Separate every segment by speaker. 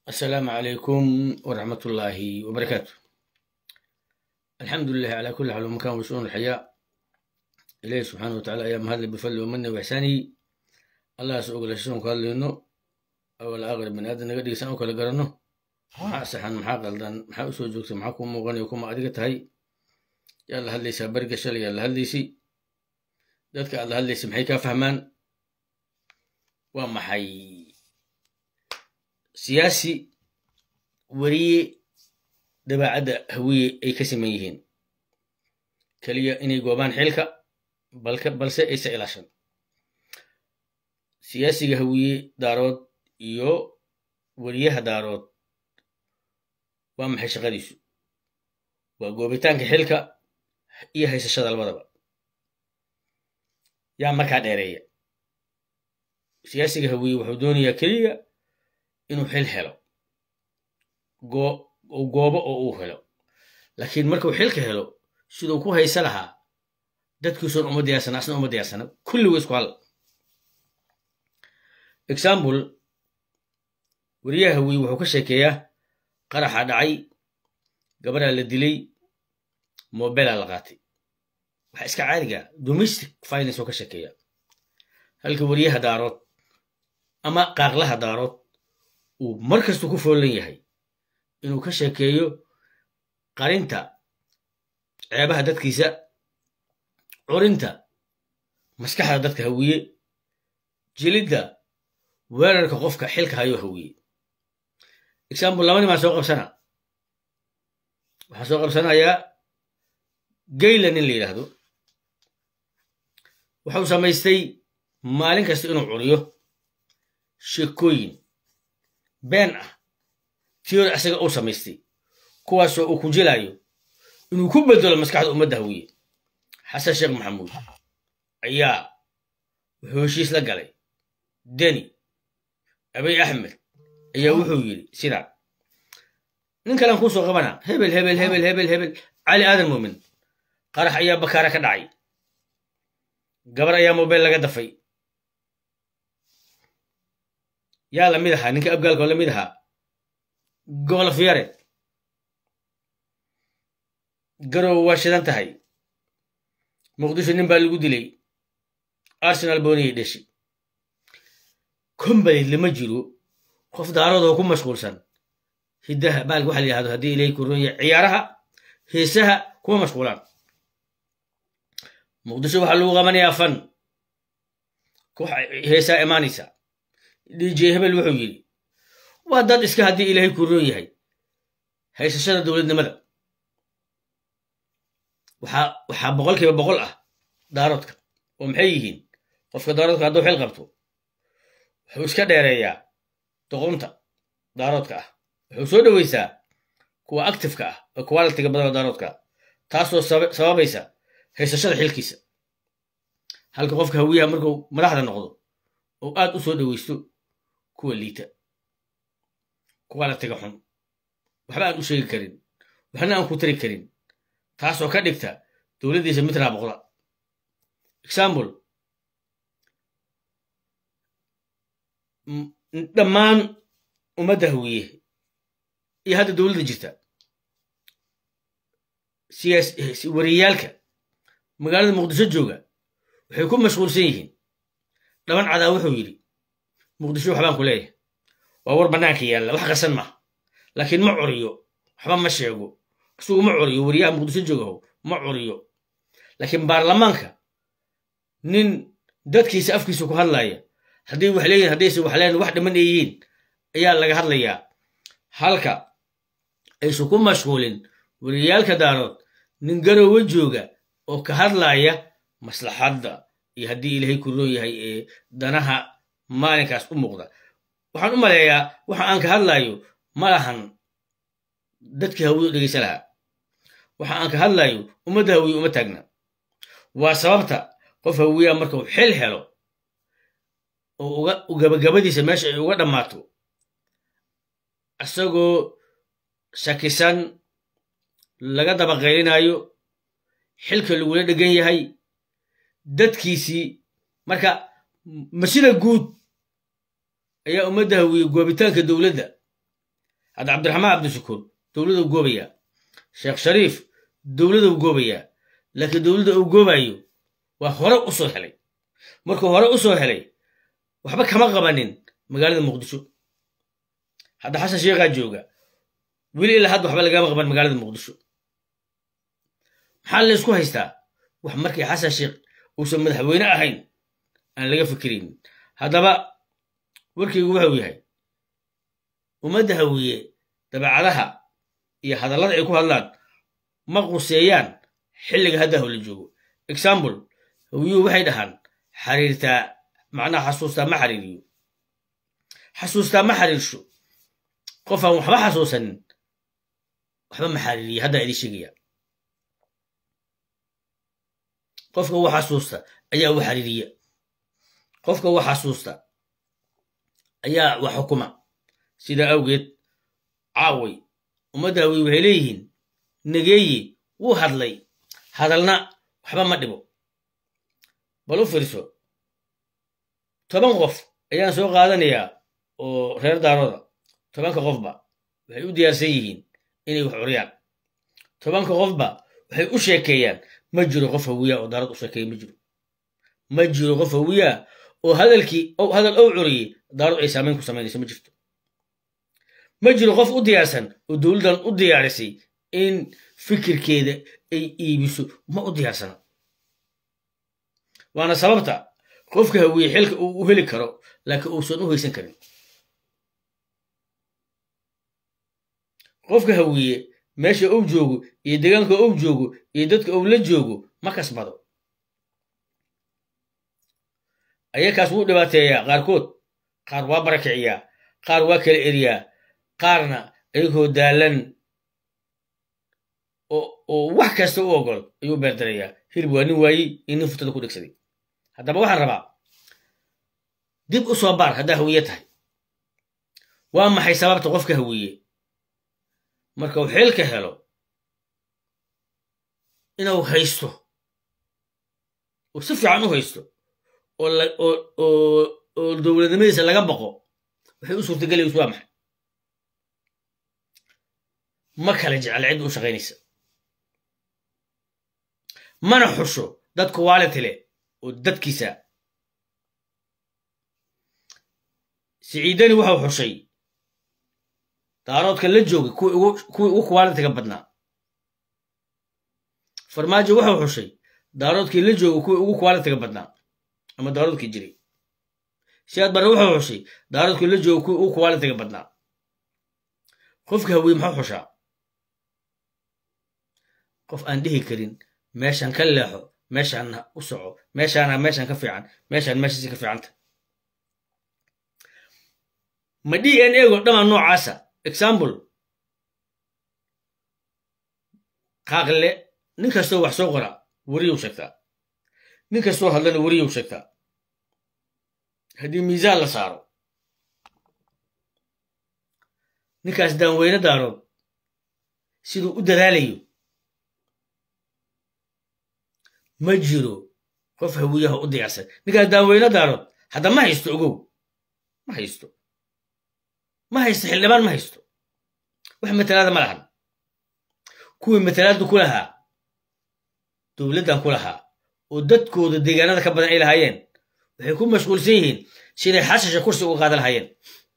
Speaker 1: السلام عليكم ورحمة الله وبركاته. الحمد لله على كل حال ومكان وشؤون الحياة. إليه سبحانه وتعالى أيام هذا بفضل ومنه وإحسانه. الله سوق لشون قال إنه أول أغرب من هذا نقدر يسألك ولا قرنه محا سحن محا قلدان محا أسوء جوكت محاكم مغني وكم أدقت هاي يلا هل ليس برقة شلي يلا هل ليسي ذاتك الله هل ليس محيكا فهمان وما حي سياسي وري دبعد هوية أي كسم يهين كليا إني جوابان حلكة balse aysa ilaashan siyaasiga hawiye daarood iyo wariyaha daarood waa maxay shaqadiisu waa goobitaanka xilka iyo haysashada labadaba yaa markaa dheereeya siyaasiga hawiye wuxuu doonayaa keliya inuu xil helo goobo oo uu helo laakiin markuu xilka helo siduu ku haysa lahaa dadkiisoon uma diyaarsana asna uma diyaarsana kulligu isku hal example wariyaha hawiye wuxuu ka sheekeeyaa qaraxa dhacay gabaraa la dilay mobilaa la qaatay waxa iska caadiga domestic violence oo ka sheekeeya halka wariyaha daarood ama qaaqlaha daarood uu markasta ku foolan yahay inuu ka sheekeeyo qarinta ceebaha dadkiisa curinta maskaxda dadka hawiye jilidda weerarka qofka xilka hayo hawiye example laba nimaa soo qabsana waxaa soo qabsanayaa gayla nin la yidhaahdo wuxuu samaystay maalin kasta inuu curiyo sheekooyin been ah tiyori asaga uu samaystay kuwaasoo uu ku jelayo inuu ku bedelo maskaxda ummadda hawiye xasan sheekh maxamuud ayaa wuxuu heshiis la galay deni abiy axmed ayaa wuxuu yidhi sidaa nin kalean kuu soo qabana hebel cali aadan muumin qarax ayaa bakaara ka dhacay gabar ayaa mobile laga dafay yaa lamid ahaa ninka abgaalkoo lamid ahaa gobol fiyare garow waa shidan tahay muqdisho nin baa lagu dilay arsenal booniyay dheshay kombalid lama jiro qof daarood oo ku mashquulsan hiddaha baalka waxa la yidhahdo haddii ilaahay ku roonya ciyaaraha heesaha kuma mashquulaan muqdisho waxaa lagu qabanayaa fan koox heesaa imaanaysa dj hebel wuxuu yidhi waa dad iska haddii ilaahay ku roon yahay haysashada dowladnimada waxaa boqolkiiba boqol ah daaroodka oo maxay yihiin qofka daaroodka hadduu xil qabto wuxuu iska dheereeyaa doqonta daaroodka ah wuxuu soo dhoweysaa kuwa actifeka ah oo qualitiga badan daaroodka ah taasoo sababaysa haysashada xilkiisa halka qofka hawiyaha markuu madaxda noqdo oo aad u soo dhoweysto kuwa liita qualitiga xun waxba aan u sheegi karin waxna aan ku tari karin taasoo ka dhigta dowladdiisa mid raaboqda example dhammaan ummadda hawiye iyo hadda dowladda jirta wariyaalka magaalada muqdisho jooga waxay ku mashquulsan yihiin dhaban cadaa wuxuu yidhi muqdisho waxbaan ku leeyahay waa war bannaanka yaalla wax qasan maaha laakiin ma curiyo waxba ma sheego isugu ma curiyo wariyaha muqdisho joogaho ma curiyo laakiin baarlamaanka nin dadkiisa afkiisa ku hadlaya hadday wax leeyihin haddayse wax leen wax dhiman ay yihiin ayaa laga hadlayaa halka aysu ku mashquulin wariyaalka daarood nin garowe jooga oo ka hadlaya maslaxadda iyo haddii ilaahay ku roon yahay ee danaha maalinkaas u muuqda waxaan u maleeyaa waxa aan ka hadlayo ma lahan dadkii hawiye u dhegaysa lahaa waxa aan ka hadlayo ummadda hawiye uma taagna waa sababta qof hawiyaa markuu xil helo oo gabagabadiisa meesha ay uga dhammaato isagoo shakisan laga dabaqaylinayo xilka lagula dhegan yahay dadkiisii marka masida guud ayaa ummadda hawiye goobitaanka dowladda هذا عبد الرحمن عبد الشكور دولة وجوبية شيخ شريف دولة وجوبية لكن دولة وجوبية وهراء أصول هلي مركو هراء أصول هلي وحبك كما غبانين مقالة مقدشو هذا حسن شيخ جوجا ويلي إلى هذا وحبك لقى غبان مقالة مقدشو محل اسكو هيستا وحمركي حسن شيخ وسمى الحوينة أهين أنا لقى فكرين هذا بقى وركي وحوي هاي ومدى هوية تبع يا هذا الله يكون هذا ما قصيان حلق هذا هو اللي جوا example هو واحد هان حريرتا معناه حسوستا ما حريريو حسوستا ما حرير شو قفا وحبا حسوسا وحبا ما حريري هذا اللي شقيا قفا هو حسوستا أيا هو حريرية قفا هو حسوستا أيا وحكومة سيدا أوجد عاوي ومداوي وهليهن نجيي وهذلي هذلنا وحبا ما دبو بلو فرسو طبعا قف أيان سوق هذا نيا وغير دارو طبعا كقف با وهي ودياسيين إني وحريان طبعا كقف با وهي أشيكيان مجرو قف هويا ودارت أشيكي مجرو قف هويا وهذا الكي أو هذا الأوعري دارو أي سامين كسامين يسمى جفتو مجرو قف ودياسن ودولدان وديارسي إن فكر كده أي بيسو ما ودياسن وأنا سببتها قفك هوية حلك وهلك كرو لكن أوصنوه يسن كريم قفك هوية ماشي أو جوجو يدقانك أو جوجو يددك أو لا جوجو ما كسبادو أيا كاسبو دباتيا قاركود قار وابركعيا قار واكل إريا قارنا أيكو دالن oo wax kasta u ogol ayuu beerdaraya hilib waa nin waayey inuu futada ku dhigsaday haddaba waxaan rabaa dib u soo baar haddaa hawiye tahay waa maxay sababta qofka hawiye marka uu xilka helo inuu haysto oo si fiican u haysto oo dowladnimadiisa laga baqo waxay u suurtagelaysa waa maxay ma kala jecel cid u shaqaynaysa mana xusho dadku waalid leh oo dadkiisa siciidani wuxuu xushay daaroodka la joogay kuwii ugu kwaalitiga badnaa farmaajo wuxuu xushay daaroodkii la joogay kuwii ugu kwaalitiga badnaa ama daaroodkii jiray siyaad barre wuxuu xushay daaroodkii la joogay kuwii ugu kwaalitiga badnaa qofka hawiye muxuu xushaa qof aan dhihi karin meeshan ka leexo meeshan u soco meeshan ka fiican meeshan meeshasi ka fiicanta ma DNA go dhama noocaasa example qaaqle nin kastoo wax soo qora wariyuu sheegtaa nin kastoo hadlana wariyuu sheegtaa haddii miisaan la saaro ninkaas daanweyne daarood siduu u dadaalayo ما جيرو قف هويه ودي عسل نقال داوينا دارو هذا ما يستوقو ما يستحل لبان ما يستو وح مثل هذا ملحن كوي مثل هذا كلها دولتها كلها ودتكو الديجانات كبدن إلى هايين وحيكون مشغول فيهن شيء حاسس كرسي وقاد الهايين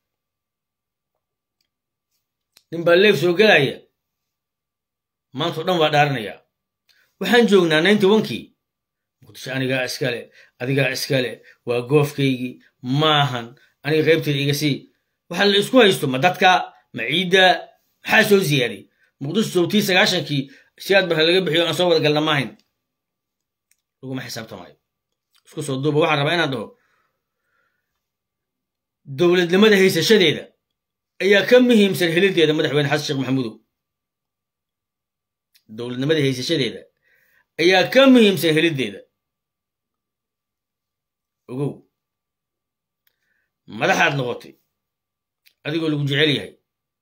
Speaker 1: نباليف سوق لاي ما نطلع ودارنا يا وحنجونا 91 قلت أنا أسكالي أديك أسكالي وقوف كيجي ماهن أنا غيبت الإجاسي وحل إسكوا يستو مدتك معيدة حاسو زيادي مقدس صوتي سجاشن كي سياد بحلقة بحيو أصور قلنا ماهن لقوا ما حسابته معي إسكوا صدوا بواحد ربعين عنده دولة لماذا هي شديدة أي كم هي مسرحلتي هذا مدح بين حسن الشيخ محمود دولة لماذا هي شديدة أي كم هي مسرحلتي هذا وقو مدح عاد نغطي هذا يقول لك جعلي هاي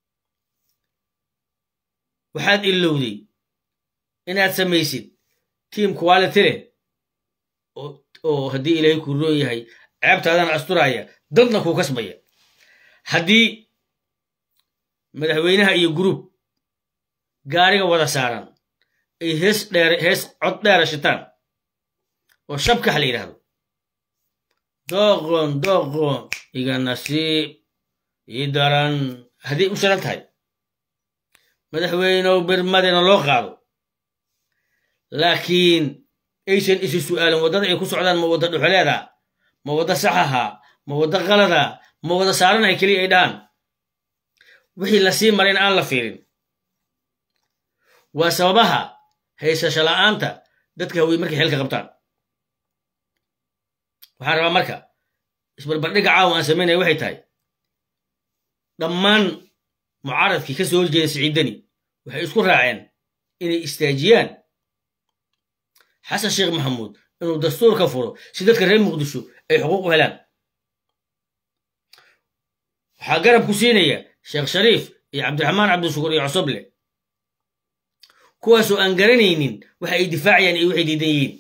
Speaker 1: وحاد إلودي إنها تسميسيد تيم كواليتي أو هدي إلهي كروي هاي عبت هذا أسترايا ضدنا كو كسبية هدي madaxweynaha iyo group gaariga wada saaran ay hees cod dheera shitaan oo shabkax la yidhaahdo doqon doqon iga nasiib ii daran haddii u shiran tahay madaxweynow birmadina loo qaado laakiin aysan isi su'aalin waddada ay ku socdaan ma wadda dhuxuleeda ma wadda saxaha ma wadda qalada ma wadda saaranahay keliya ay dhahaan wixii la sii marin aan la fiirin waa sababaha haysasho la'aanta dadka hawiye markay xilka qabtaan waxaan rabaa marka isbarbardhigga caawa aan samaynaya waxay tahay dhammaan mucaaradkii ka soo horjeeda siciidani waxay isku raaceen inay istaajiyaan xasan sheekh maxamuud inuu dastuurka furo si dadka reer muqdisho ay xuquuq u helaan waxaa garab ku siinaya sheekh shariif iyo cabdiraxmaan cabdishukuur iyo cosoble kuwaasoo aan garanaynin waxa ay difaacayaan iyo waxay diidan yihiin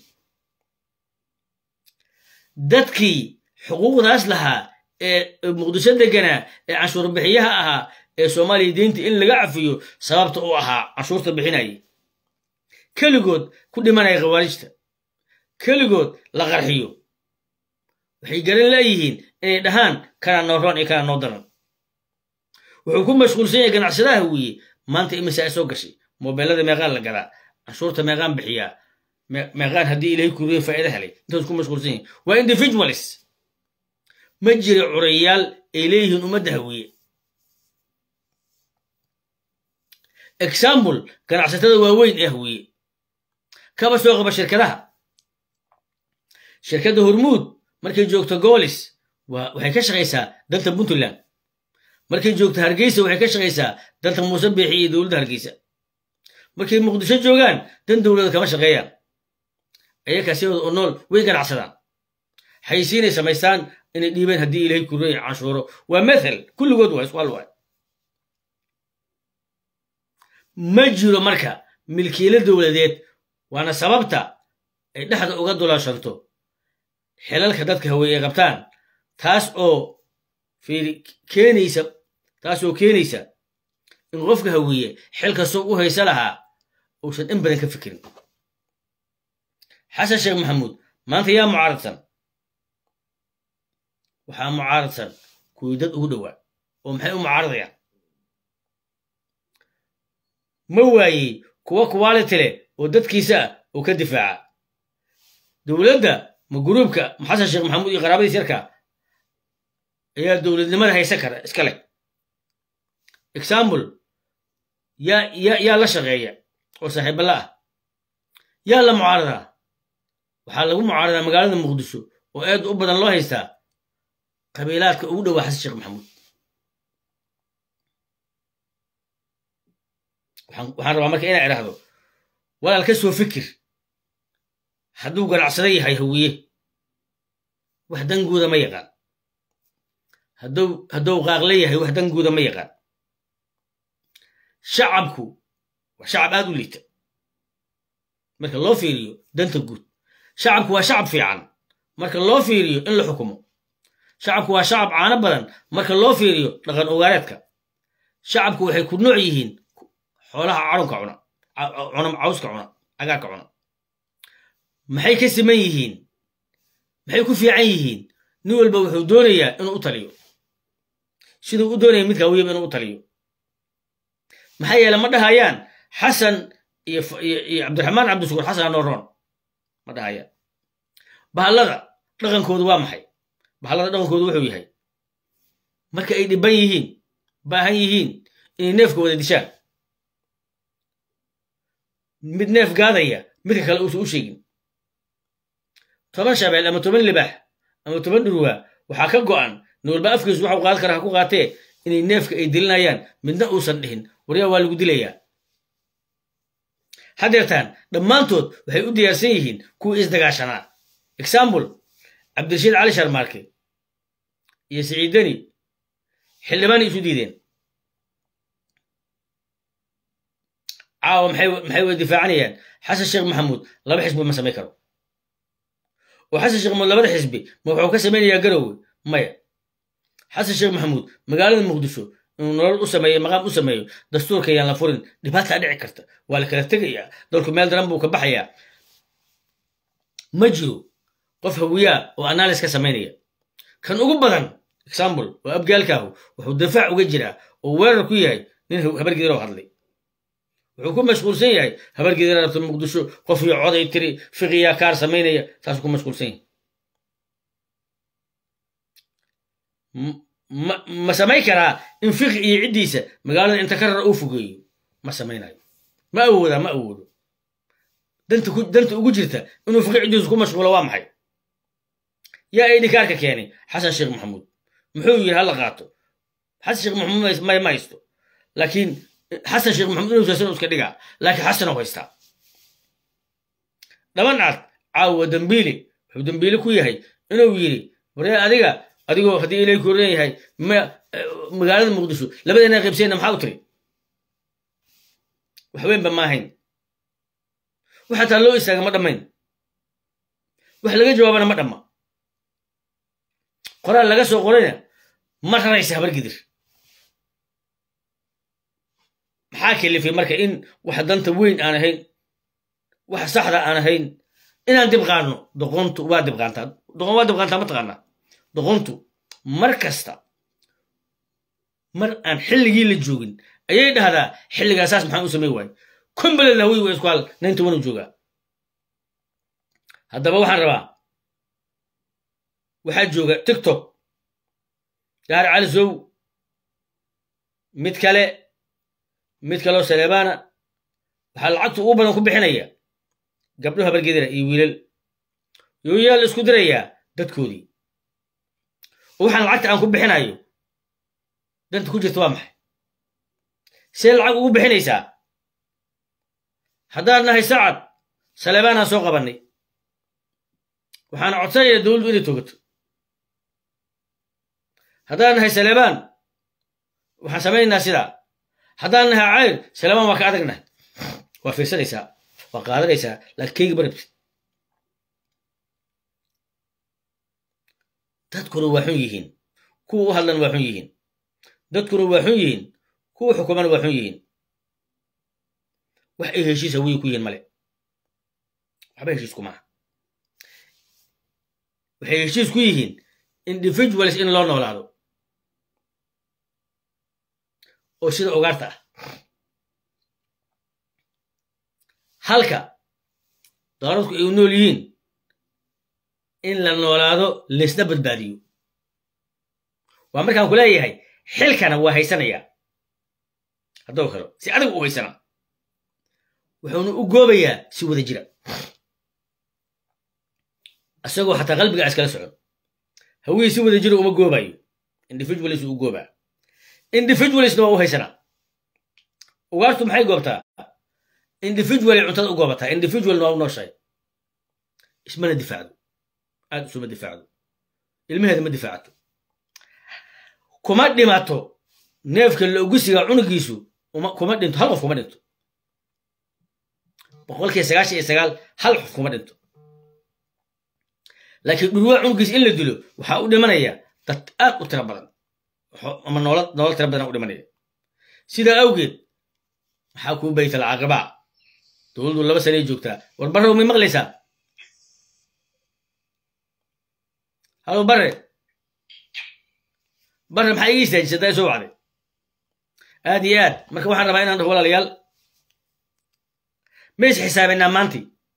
Speaker 1: dadkii xuquuqdaas lahaa ee muqdisho deganaa ee canshuur bixiyaha ahaa ee soomaaliya deynta in laga cafiyo sababta u ahaa canshuurta bixinaya keligood ku dhimanaya khawaarijta keligood la qarxiyo waxay garan laayihiin inay dhahaan kanaa noo roon iyo kanaa noo daran wuxuu ku mashquulsan yahay ganacsadaha hawiye maanta imisaa soo gashay mobeelada meeqaan la gadaa canshuurta meeqaan bixiyaa meeqaan haddii ilaahay kuriyo faa'iido helay intaas ku mashquulsan yahay waa individualis ma jira curayaal ay leeyihiin ummadda hawiye example ganacsatada waaweyn ee hawiye kaba soo qaba shirkadda hormuud markay joogto goolis waxay ka shaqaysaa danta puntland markay joogto hargeysa waxay ka shaqaysaa danta muuse biixi iyo dowladda hargeysa markay muqdisho joogaan dan dowladda kama shaqeeyaan ayakaa sidooda oo nool way ganacsadaan xaysiinay samaystaan inay dhiibeen haddii ilaahay kuriyo canshuuro waa mathal kulligood waa isku hal waay ma jiro marka milkiilo dowladeed waana sababta ay dhexda uga dulaashanto xilalka dadka hawiye ay qabtaan taasoo keenaysa in qofka hawiye xil kastoo u haysa lahaa uusan in badan ka fikirin xasan sheekh maxamuud maanta yaa mucaaradsan waxaa mucaaradsan kuwii dad ugu dhowaa oo maxay u mucaaradayaan ma waayey kuwa quality leh oo dadkiisa ah oo ka difaaca dowladda ma guruubka xasan sheekh maxamuud iyo qaraabadiis yarka ayaa dowladnimada haysan kara iska leh example yaa la shaqeeya oo saaxiibala ah yaa la mucaaradaa waxaa lagu mucaaradaa magaalada muqdisho oo aad u badan loo haystaa qabiilaadka ugu dhowaa xasan sheekh maxamuud waxaan rabaa marka inaa idhaahdo walaal ka soo fikir hadduu ganacsado yahay hawiye wax danguuda ma yaqaan hadduu qaaqle yahay wax danguuda ma yaqaan shacabku waa shacab aad u liita marka loo fiiriyo danta guud shacabku waa shacab fiican marka loo fiiriyo in la xukumo shacabku waa shacab caano badan marka loo fiiriyo dhaqan ogaareedka shacabku waxay ku nooc yihiin xoolaha carunka cuna cawska cuna cagaarka cuna maxay ka siman yihiin maxay ku fiican yihiin nin walba wuxuu doonayaa inuu u taliyo siduu u doonaya midka hawiyaba inuu u taliyo maxaa yeele ma dhahayaan xasan iyo cabdiraxmaan cabdishukuur xasan anoo roon ma dhahayaan bahallada dhaqankoodu waa maxay bahallada dhaqankoodu wuxuu yahay marka ay dhiban yihiin baahan yihiin inay neefka wada dishaan mid neef gaadaya midka kale uusan u sheegin 10 shabeel ama 10 libax ama 10 dhurwaa waxaa ka go'an nin walba afkiisu waxa uu qaad karaa ha ku qaatee inay neefka ay dilinayaan midna uusan dhihin waryaa waa lagu dilayaa haddeertaan dhammaantood waxay u diyaarsan yihiin kuwii isdagaashanaa example cabdirashiid cali sharmaarke iyo siciidani xildhibaanay isu diideen caawa maxay way difaacanayaan xasan sheekh maxamuud laba xisbi ma samayn karo oo xasan sheekh maxamuud labada xisbi ma wuxuu ka samaynayaa garowe maya xasan sheekh maxamuud magaalada muqdisho inuu nolol u sameeyo maqaam u sameeyo dastuurka yaan la furin dhibaataa dhici karta waa la kala tegayaa dalku meel daran buu ka baxayaa ma jiro qof hawiyaa oo analysis ka samaynaya kan ugu badan example waa abgaalkaahu wuxuu difaac uga jiraa oo weerar ku yahay nin habar gidiroo hadlay wuxuu ku mashquulsan yahay habar gidira rabta muqdisho qof iyo coday tiri fiqiyaa kaar samaynaya taasuu ku mashquulsan yahay ma samayn karaa in fiqi iyo ciddiisa magaalada inta ka rara uu fogeeyo ma samaynayo ma awoodo danta ugu jirta inuu fiqi ciddiisu ku mashquulo waa maxay yaa ay dhikaarka keenay xasan sheekh maxamuud muxuu yidhi hala qaato xasan sheekh maxamuud ma haysto laakiin xasan sheekh maxamuud inuu saasan iska dhigaa laakiin xasanoo haystaa dhaban cad caawa dambiili wuxuu dambiili ku yahay inuu yidhi waree adigoo haddii ilay koran yahay magaalada muqdisho labadeena qaybsayna maxaa u tiri waxweynba ma ahayn wax hataa loo istaaga ma dhammayn wax laga jawaabana ma dhamma qoraal laga soo qorayna ma raraysa habar gidir maxaa kelifay marka in wax danta weyn aan ahayn wax saxda aan ahayn inaan dib qaadno doqontu waa dib qaantaa ma taqaanaa doqontu mar kasta mar aan xilligii la joogin ayay dhahdaa xilligaasaas maxaan u samay waaye kumbaled hawiy waa isku hal naynta wanu joogaa haddaba waxaan rabaa waxaa jooga tiktok gaar cali sow mid kaloo saleebaana waxaa lacagtu ugu badan ku bixinaya gabdho habargedira iyo wiilal yooyaa la isku dirayaa dadkoodii oo waxaan lacagta aan ku bixinayo danta ku jirta waa maxay see lacag ugu bixinaysaa haddaan nahay sacad saleebaanaan soo qabannay waxaana codsanaya dowladdu inay togato haddaan nahay saleebaan waxaan samaynaynaa sidaa haddaan nahay cayr saleebaan waa ka adagnahay waa fiirsanaysaa waa qaadanaysaa laakiin keyga barabtid dadkuna waa xun yihiin kuwa u hadlana waa xun yihiin dadkuna waa xun yihiin kuwa xukumana waa xun yihiin wax ay heshiis hawiye ku yihiin male waxba heshiis kumaaha waxay heshiis ku yihiin individuals in loo noolaado oo sida ugaarta ah halka daaradku ay u nool yihiin in la noolaado laysna badbaadiyo waa markaan ku leeyahay xilkana waa haysanayaa haddoo kale si adag u haysana wuxuuna u goobayaa si wada jira isagoo xataa qalbiga iskala socon hawiye si wada jira uma goobayo individualis u goobaa individualisna waa u haysanaa ugaartu maxay goobtaa individualay cuntada u goobataa individualna waa u nooshahay ismana difaacdo aad isuma difaacdo ilmaheeda ma difaacato kuma dhimato neefka laogusiga cunugiisu kuma dhinto hal qof kuma dhinto 99% hal qof kuma dhinto laakiin dhurwaa cunugiis in la dilo waxaa u dhimanaya dad aad u tira badan ama nolol tira badan u dhimanaya sidaa awgeed maxaa kuu baytal caaqibaa dowladdu 2 sanay joogtaa war barrow may maqlaysaa halo barre maxaa iga istaajisay haddaa soo wacday aad iyo aad marka waxaan rabaa inaan dhaho walaalayaal ma is xisaabinaa maanta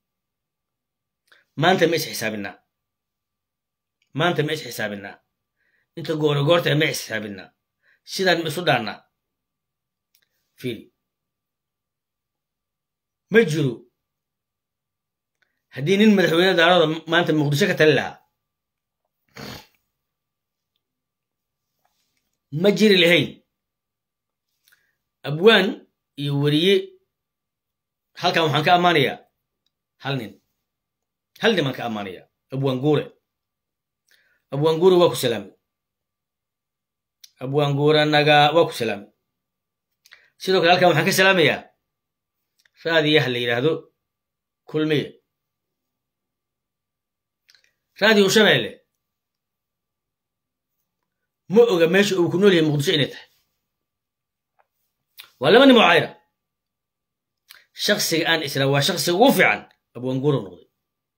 Speaker 1: ma is xisaabinaa inta goorta ma is xisaabinaa sidaan ma isu dhaannaa fiiri ma jiro haddii nin madaxweyne daarada maanta muqdisho ka tali lahaa ma jiri lahayn abwaan iyo weriye halkan waxaan ka ammaanayaa hal niman ka ammaanaya abwaan guure waa ku salaamay abwaan guure naga waa ku salaamay sidoo kale halkan waxaan ka salaamayaa raadiyaha la yidhaahdo kulmiye raadiyo shabeelle ma oga meesha uu ku nool yahay muqdisho inay tahay ولا ماني معايرة شخص الآن إسلام وشخص وفي عن أبو أنقور النقضي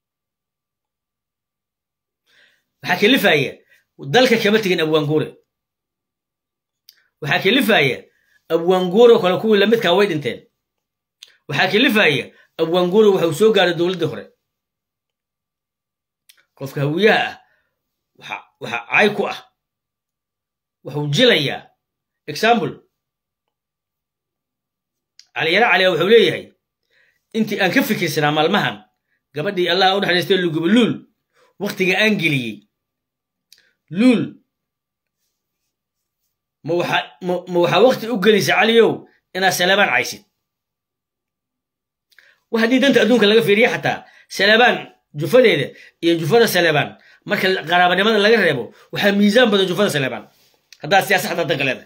Speaker 1: وحكي اللي فاية ودلك كبتين أبو أنقور وحكي اللي فاية أبو أنقور وكل كل لمت كويد انتين وحكي اللي فاية أبو أنقور وحوسوق على الدولة الأخرى قف هوية عايكو وحوجليا example علي وحوليه هي انت ان كفك سنا مالمهن gabadhii Allah u dhaxaystay lugu lul waqtiga aan geliyay lul ma waxa waqti u gelisay caliyow ina salaban caysid waxadii danta adduunka laga fiiriyo xataa salaban jufadeeda iyo jufada salaban marka qaraabanimada laga reebo waxa miisaan badan jufada salaban hadaa siyaasadda dagaleeda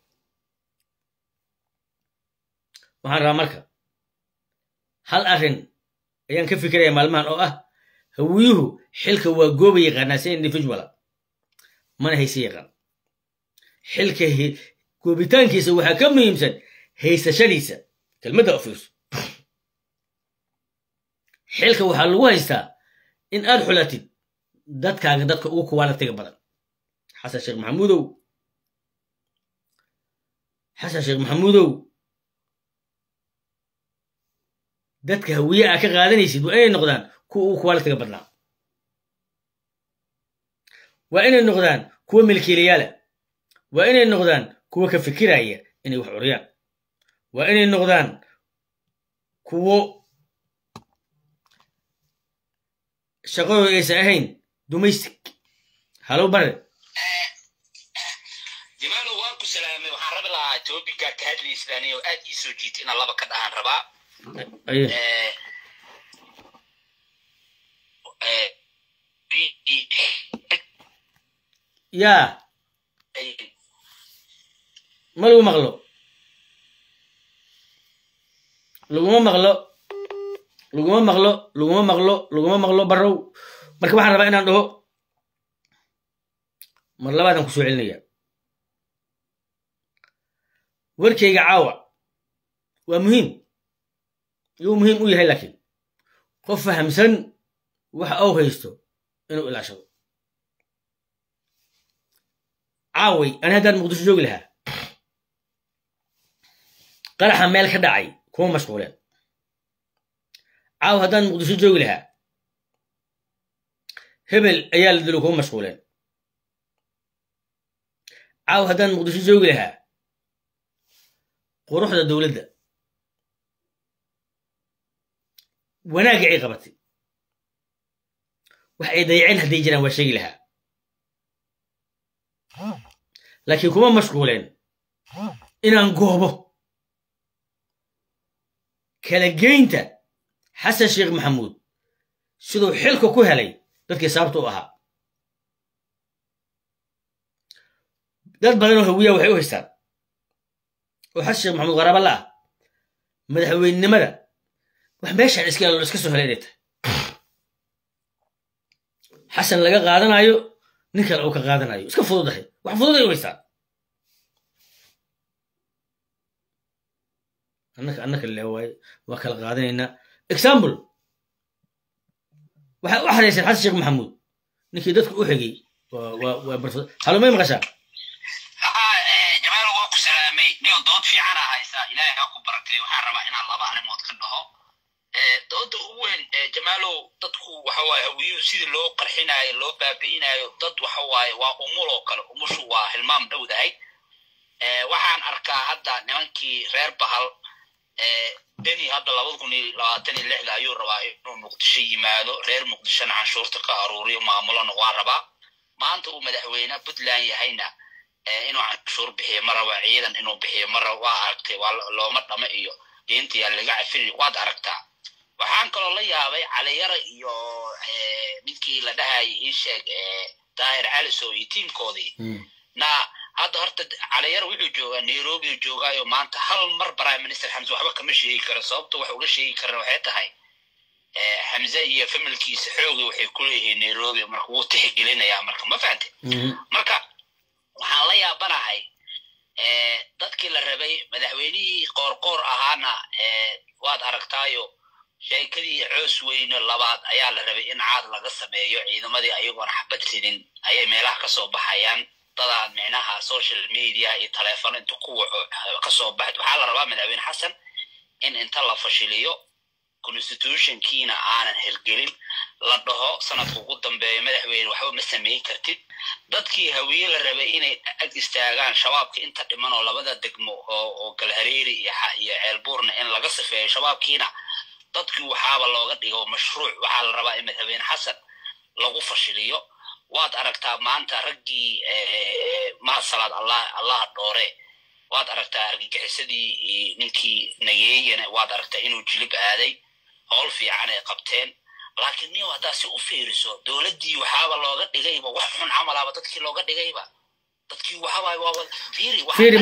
Speaker 1: waxaan rabaa marka hal arrin ayaan ka fikiraya maalmahan oo ah hawiyuhu xilka waa gooba yaqaanaa si individual mana haysi yaqaan xilka goobitaankiisa waxaa ka muhiimsan haysashadiisa kelmadda ofiis xilka waxaa lagu haystaa in aad xulatid dadkaaga dadka ugu kuwaalatiga badan xasan sheekh maxamuudow dadka hawiye ka qaadanaysid waa inay noqdaan kuwa ugu quality-ga badnaa waa inay noqdaan kuwa milkiilayaal waa inay noqdaan kuwa ka fikiraya inay wax curiyaan waa inay noqdaan kuwo shaqadooda aysan ahayn domestic halo bare
Speaker 2: dimaalo waan ku salaamay waxaan rabi lahaa topiga ka hadlaysaan oo aad ii soo jiitay in laba ka dhahan rabaa
Speaker 1: يا ما لو مغلو برو marka waxaan rabaa inaan dhaho mar labaadan ku soo celinaya warkayga caawa waa muhiim yuu muhiim u yahay laakiin qof fahamsan waxa uu haysto inuu ilaashado caaway ana haddaan muqdisho joogi lahaa qaraxa meel ka dhacay kuma mashquuleen caaw haddaan muqdisho joogi lahaa hebel ayaa la dilo kuma mashquuleen caaw haddaan muqdisho joogi lahaa quruxda dowladda wanaagga ay qabatay wax ay dayaceen hadday jiraan waa sheegi lahaa laakiin kuma mashquuleen inaan goobo kala geynta xasan sheekh maxamuud siduu xilka ku helay dadkii sababta u ahaa dad badan oo hawiya waxay u haystaan oo xasan sheekh maxamuud qaraaba la ah madaxweynenimada wax meeshaan iska soo helay inay tahay xasan laga qaadanayo nin kale uu ka qaadanayo iska fududahay wax fududay u haystaan annaka leewaaye waa kala qaadanaynaa example waxay u xarayseen xasan sheekh maxamuud ninkii dadka u xigay waa barfad halomay maqashaa
Speaker 2: jamaal waa ku salaamay niyo dood fiican haysaa ilaahay ha ku barakay waxaan rabaa inaan laba arrimood ka dhaho dooda ugu weyn jamaalow dadku waxa waaye hawiyuhu sidii loo qarxinaayo loo baabi'inaayo dad waxa waaye waa umuloo kale umushu waa hilmaam dhowdahay waxaan arkaa hadda nimankii reer bahal deni hadda 2026 ayuu rabaa inuu muqdisho yimaado reer muqdishona canshuurta ka aruuriyo maamulana waa rabaa maanta uu madaxweyne Puntland yahayna inuu canshuur bixiyo mar raba ciidan inuu bixiyo mar raba waa aragtay waa looma dhama iyo diintii laga cafili waad aragtaa waxaan kaloo la yaabay caliyara iyo ninkii la dhahay ii sheeg daahir cali soo iyo tiimkoodii na hadda horta caliyara wuxuu joogaa Nairobi joogaayo maanta hal mar prime minister Hamza waxba kama sheegi karo sababta wax uga sheegi karo waxay tahay Hamza iyo familkiisa xoogay waxay ku leeyihiin Nairobi marka wuu tixgelinayaa marka ma fahantay marka waxaan la yaabanahay dadkii la rabay madaxweynihii qoorqoor ahaana waad aragtaayo sheekadii coos weyne labaad ayaa la rabay in caad laga sameeyo ciidamadii ayagoona xabad ridin ayay meelaha ka soo baxayaan dadaan micnaha social media iyo taleefon inta kuwa ka soo baxd waxaa la rabaa madaxweyne xasan in inta la fashiliyo constitutionkiina aanan hirgelin la dhaho sanadka ugu dambeeya madaxweyne waxba ma samayn kartid dadkii hawiye la rabay inay ag istaagaan shabaabka inta dhiman oo labada degmo oo galhareeri iyo ceelbuurna in laga sifeeyo shabaabkiina dadkii waxaaba looga dhigo mashruuc waxaa la rabaa in madaxweyne xasan lagu fashiliyo waad aragtaa maanta raggii mahasalaad allah dhoore waad aragtaa argagixisadii ninkii nageeyana waad aragtaa inuu jilib aaday howl fiican ay qabteen laakiin niyo haddaa si u fiiriso dowladdii waxaaba looga dhigayba wax xun camalaaba dadkii looga dhigayba dadkii waxaaba fiiri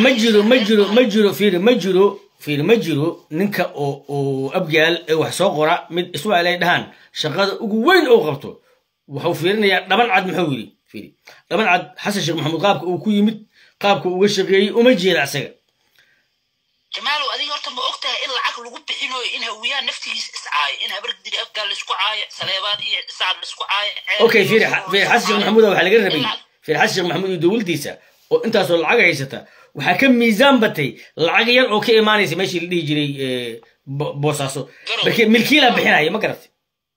Speaker 2: ma jiro ninka oo abgaal ee wax soo qora mid iswaal ay dhahaan shaqada ugu weyn oo qabto wuxuu fiirinayaa dhaban cad muxuu yiri fiiri dhaban cad xasan sheekh maxamuud qaabka uu ku yimid qaabka uga shaqeeyay uma jeeda asaga jamaalo adiga horta ma ogtahay in lacag lagu bixinayo in hawiyaan naftigiis iscaayo in habargdiri abgaal isku caayo saleebaan iyo saad isku caayo
Speaker 1: okay fiiri xasan sheekh maxamuud waxa laga rabay fiiri xasan sheekh maxamuud iyo dawladdiisa oo intaas oo lacag haysata waxaa ka miisaan batay lacag yar oo ka imaanaysa meeshii la dhihi jiray boosaaso markii milkiila bixinaya ma garatay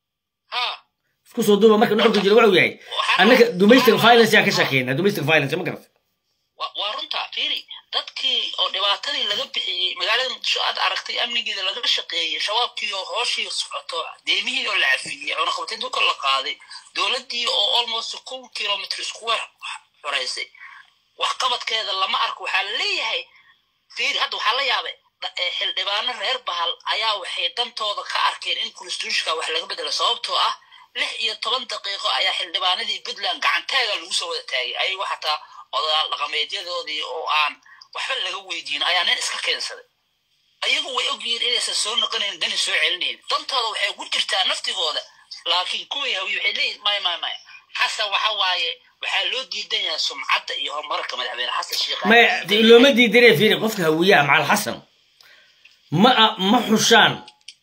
Speaker 1: isku soo duuba marka nuxurka jira wuxuu yahay annaka domestic violence yaa ka shaqeynaa domestic violence ma garatay
Speaker 2: waa runta fiiri dadkii oo dhibaatadii laga bixiyey magaalada muqdisho aad aragtay amnigeeda laga shaqeeyey shabaabkii oo hooshii socoto deemihii oo la cafiyey cunaqabatayn dhulka la qaaday dowladdii oo almost 1 kilomitr square xoreysay waxqabadkeeda lama arko waxaa la leeyahay fiiri hadda waxaa la yaabay xildhibaano reer bahal ayaa waxay dantooda ka arkeen in constitutionka wax laga bedelo sababtoo ah 16 daqiiqo ayaa xildhibaanadii Puntland gacantaaga lagu soo wada taagay ayagu xataa odayaal dhaqameedyadoodii oo aan waxba laga weydiin ayaa nin iska keensaday ayagu way ogyihiin inaysan soo noqonayn dani soo celinayn dantooda waxay ku jirtaa naftigooda laakiin kuwii hawiye waxay leeyihin may xasan waxa waaye waxaa loo diidan yahay sumcadda iyo horumarka madaxweyne xasan sheekh
Speaker 1: ما لو ما دي دري فيني قفك هوياه مع الحسن ما حشان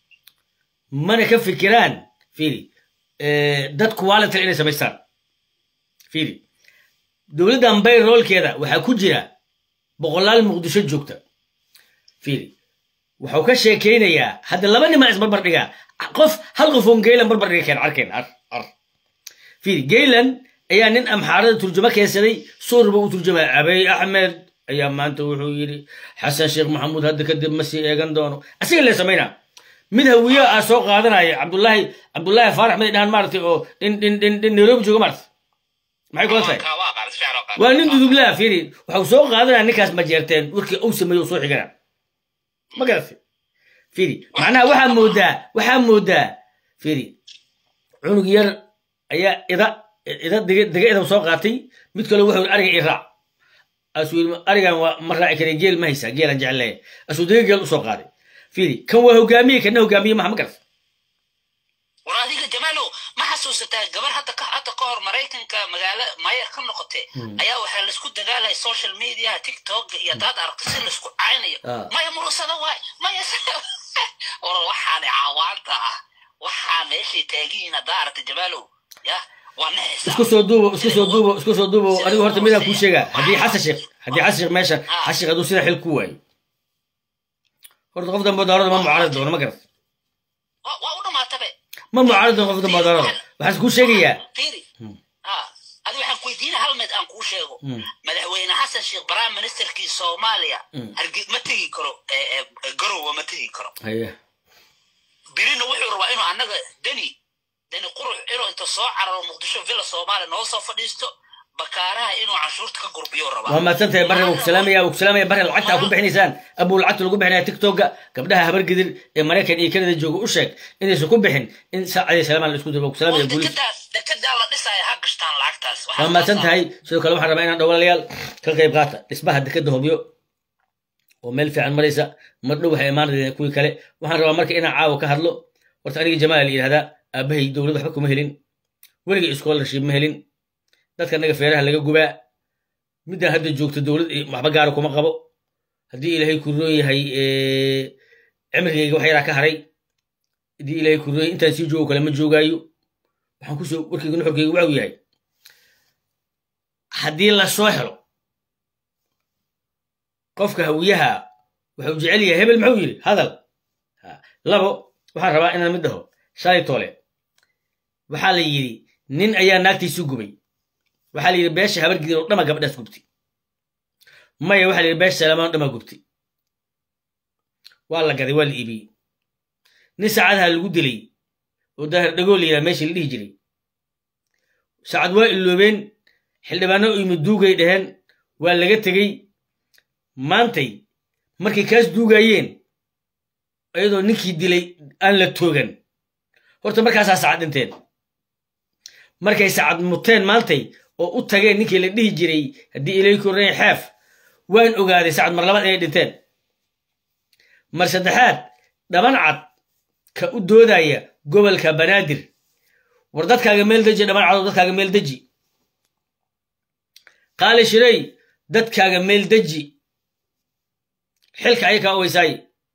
Speaker 1: ما نكفي كيران فيني داد كواليتي اللي سميستان فيني دولة أمباي رول كذا وحكو جرا بقولال مقدشة جوكتا فيني وحوكا شيكين يا هذا لبني ما اسمه بربرقا قف هل قفون جيلان بربرقا كان عركين فيني جيلان ayaa nin amxaarada turjuma keensaday suurba uu turjumay abay axmed ayaa maanta wuxuu yiri xasan sheekh maxamuud hadda kadib ma sii eegan doono asiga la sameeyna mid hawiye ah soo qaadanaya abdullaahi faarax mid dhaan maartay oo in Nairobi jooga maartay maxay kula tahay waa nin dudublaa fiiri wuxuu soo qaadanaya ninkaas ma jeerteen warkii uu sameeyo soo xigana ma garatay fiiri macnaha waxaa moodaa fiiri cunug yar ayaa إذا دقيقة وسوقاتي مثل واحد أرجع إيرع أسوي أرجع مرة كان جيل ما يسا جيل أنجع له أسوي دقيقة وسوقاتي فيدي كان هو جامي كأنه جامي ما مكرف
Speaker 2: وراديك جماله ما حسوسته قبل حتى قهر مريكن كمجال ما يكون نقطة أيها وحال سكوت دجال السوشيال ميديا تيك توك يداد أرقصين سكوت عيني ما يمر سنوات ما يسوي والله وحنا عوالته وحنا إيش تاجينا دارت جماله يا
Speaker 1: اسكو soo duubo anigu horta midaan ku sheega hadii xasan sheekh meesha xasan sheekh sida xil ku waay horta qofdan mudaarada ma mucaarad doona ma garat
Speaker 2: waa u dhamaatay
Speaker 1: ma mucaarad doona qofdan mudaarada waxaan ku sheegayaa
Speaker 2: adiga waxaan ku weydiinaa hal mid aan ku sheego madaxweyne xasan sheekh prime ministerkii Soomaaliya ma tagi karo garowa ma tagi karo birina wuxuu rabaa inuu anaga dani قروح إنه أنت صاع على مقدشة فيلا صومالي نوصل فديستو بكارها إنه عشورت كقربيو ربع
Speaker 1: وما تنتهي برا وكسلامية برا العتة أكون بحنيسان أبو العتة اللي بحنا تيك توك قبلها هبر قدر أمريكا إيه كده جو وشك إنه سكون بحن إن عليه سلام على الاسكوت وكسلامية
Speaker 2: يقول ده كده الله لسه يحقشتان العكتاس
Speaker 1: وما تنتهي شو كلام حرمين عند أول ليال كل كيف قاطع اسمها ده كده هو ومل في عن مريسة مطلوب حيمان كوي كله وحنا مرك إنا عاو كهرلو ورتاني جمالي هذا أبهي دولة حكم مهلين ولقي إسكول رشيد مهلين dadka naga feeraha laga gubaa midda hadda joogta dawlad waxba gaar kuma qabo haddii ilaahay ku roon yahay cimrigayga wax yaraa ka haray haddii ilaahay ku roon yahay intaan sii joogo kale ma joogaayo waxaan kusoo warkayga nuxurkayga waxuu yahay haddii la soo helo qofka hawiyaha wuxuu jecel yahay hebel muxuu yidhi hadal labo waxaan rabaa inaan mid dhaho shalay toole waxaa la yidhi nin ayaa naagtiisu gubay waxaa la yidhi beesha habar gidir oo dhama gabadhaas gubtay maya waxaa la yidhi beesha salamaan dhama gubtay waa la gaday waa la iibiyey nin saacadaha lagu dilay oo daahir dhagoo la yidhaha meeshii la dhihi jiray saacad waa iloobeen xildhibaano u yimid duugay dhaheen waa laga tegey maantay markay kaas duugayeen iyadoo ninkii dilay aan la toogan horta markaasaa sacad dhinteen markay sacad muteen maantay oo u tageen ninkii la dhihi jiray haddii ilay kornay xeef waan ogaaday sacad mar labaad inay dhinteen mar saddexaad dhaban cad ka u doodaya gobolka banaadir war dadkaaga meel deji dhaban cadow dadkaaga meel deji qaali shiray dadkaaga meel deji xilka ayay kaa oweysaaye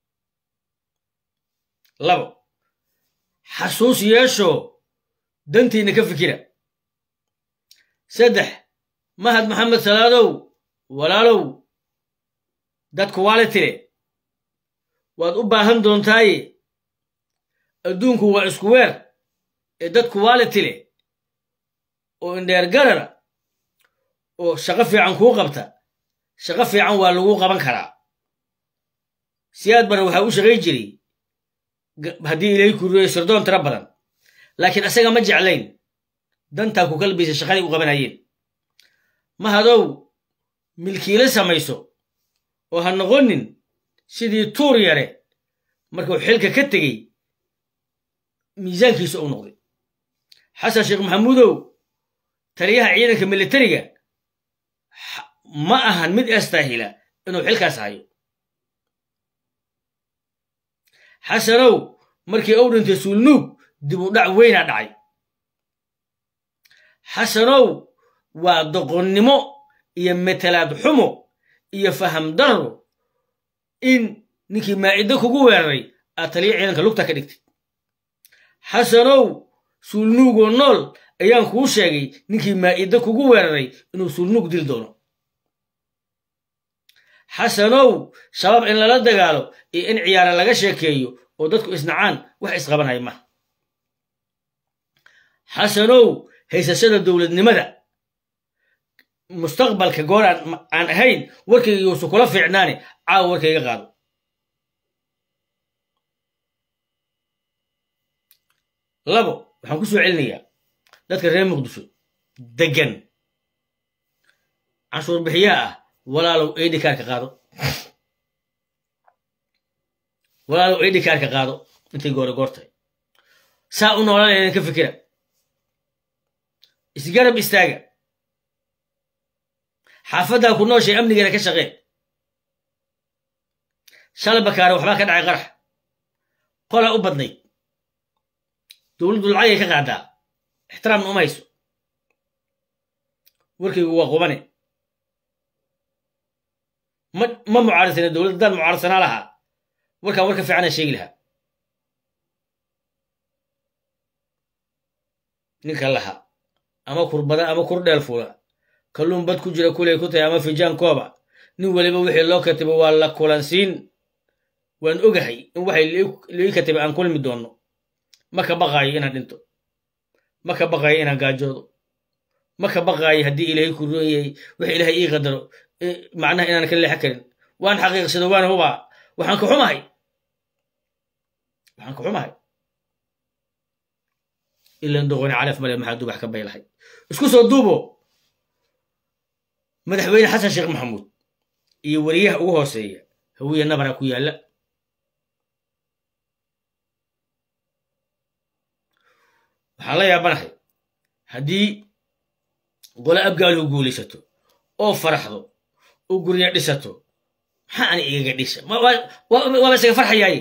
Speaker 1: labo xasuus yeesho dantiinna ka fikira saddex mahad maxamed salaadow walaalow dadku waa la tire waad u baahan doontaaye adduunku waa isku weer ee dadku waa la tile oo indheer garara oo shaqo fiican kuu qabta shaqo fiican waa lagu qaban karaa siyaad bara waxaa u shaqay jiray haddii ilaahay ku ruoyo sirdoon tiro badan laakiin asaga ma jeclayn dantaa ku kalbaysa shaqadii u qabanayeen mahadow milkiile samayso oo ha noqonin sidii tuur yare markuu xilka ka tegey miisaankiisa u noqday xasan sheekh maxamuudow taliyaha ciidanka militariga ma ahan mid astaahila inuu xilkaas hayo xasanow markii uu dhintay suulnuug dib u dhac weynaa dhacay xasanow waa doqonnimo iyo metelaad xumo iyo faham darro in ninkii maaciddo kugu weeraray aad taliya ciidanka lugta ka dhigtay xasanow suulnuugoo nool ayaan kuu sheegay ninkii maaciddo kugu weeraray inuu suulnuug dil doono xasanow shabaab in lala dagaalo iyo in ciyaara laga sheekeeyo oo dadku isnacaan wax isqabanaya maha xasanow haysashada dowladnimada mustaqbalka goor aan ahayn warkayga yuusu kula fiicnaane caawa warkayga qaado labo waxaan ku soo celinayaa dadka reer muqdisho deggan canshuur bixiyaha ah walaalow eedhikaarka qaado walaalow eedhikaarka qaado intay goortahay saa u noolanaydan ka fikira isgarab istaaga xaafaddaa ku nooshay amnigeena ka shaqee shalay bakaare waxbaa ka dhacay qarax qola u badnayd dowladdu lacagay ka qaadaa ixtiraamna uma hayso warkaygu waa qubane ma mucaarisana dowladda haddaan mucaarisanaa lahaa warkaan warka fiicanaa sheegi lahaa ninka lahaa ama kurbada ama kur dheel fuula kalluun bad ku jira kuley ku tahay ama fijaan kooba nin weliba wixii loo katibo waa la kulansiin waan ogahay in waxay lii katibay aan kulmi doonno ma ka baqaayo inaan dhinto ma ka baqaayo inaan gaajoodo ma ka baqaayo haddii ilaahay ku roon yahay wax ilaahay ii qadaro macnaha inaan ka leexan karin waan xaqiiqsado waan hubaa waxaan ka xumahay ilan doqoni calaf male maxaa dubax ka baylahay isku soo duubo madaxweyne xasan sheekh maxamuud iyo wariyaha ugu hooseeya hawiye nabara ku yaalla waxaan la yaabanahay haddii gole abgaaluhu guulaysato oo faraxdo oo gurya dhisato maxaa ani igaga dhisha waaba isaga farxayaaye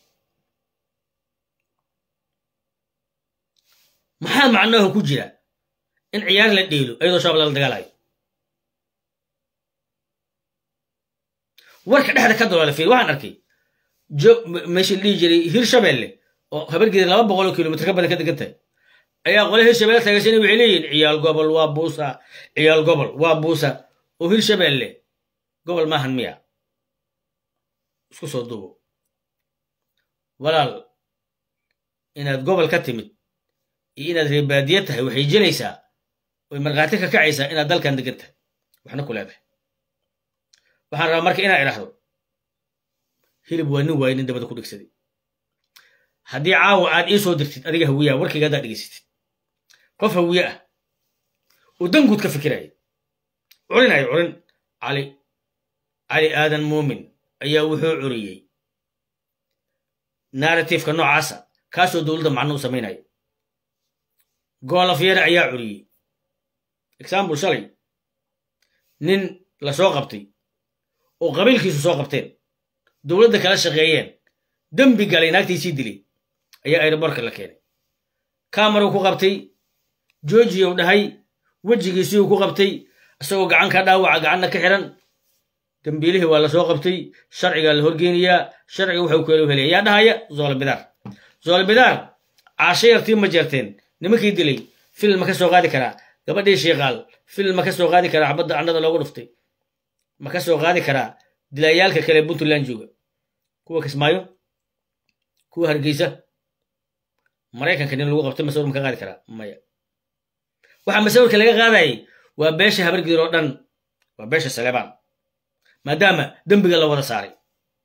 Speaker 1: maxaa macnaha ku jira in ciyaar la dheelo ayadoo shabaab lala dagaalayo warka dhexda ka daloolay fiir waxaan arkay meeshii dhihi jiray hirshabelle oo habargeeda 200 kilomitir ka badan ka degan tahay ayaa qole hirshabelle taageersan waxay leeyihiin ciyaal gobol waa buusa ciyaal gobol waa buusa oo hirshabelle gobol maahan miya isku soo duubo walaal inaad gobol ka timid iyo inaad reer baadiye tahay waxay jilaysaa way markhaati ka kacaysaa inaad dalkan degan tahay waxna ku leedahay waxaan rabaa marka inaa idhaahdo hilib waa nin waaye nin dabada ku dhigsaday haddii caawa aad ii soo dirtid adiga hawiyaha warkayga haddaad dhegaysatid qof hawiye ah oo danguud ka fikiraya curinayo curin cali aadan muumin ayaa wuxuu curiyey narratifeka noocaasa kaasoo dowladda macno u samaynaya goolafyare ayaa curiyey example shalay nin la soo qabtay oo qabiilkiisu soo qabteen dowladda kala shaqeeyeen dembi galay naagtiisii dilay ayaa aerobortka la keenay kamaruu ku qabtay georgiya u dhahay wejigiisiiuu ku qabtay isagoo gacan ka dhaawaca gacanna ka xiran dambiilihii waa la soo qabtay sharcigaa la horgeynayaa sharciga wuxuu kala helaya yaa dhahaya zoolbidaar caasho yartii ma jeerteen nimankii dilay fil ma ka soo qaadi karaa gabadhii shiiqaal fil ma ka soo qaadi karaa xabadda cannada loogu dhuftay ma ka soo qaadi karaa dilayaalka kale puntland jooga kuwa kismaayo kuwa hargeysa maraykanka nin lagu qabtay masawir ma ka qaadi karaa maya waxaa masawirka laga qaadayay waa beesha habargedir oo dhan waa beesha saleebaan maadaama dembiga la wada saaray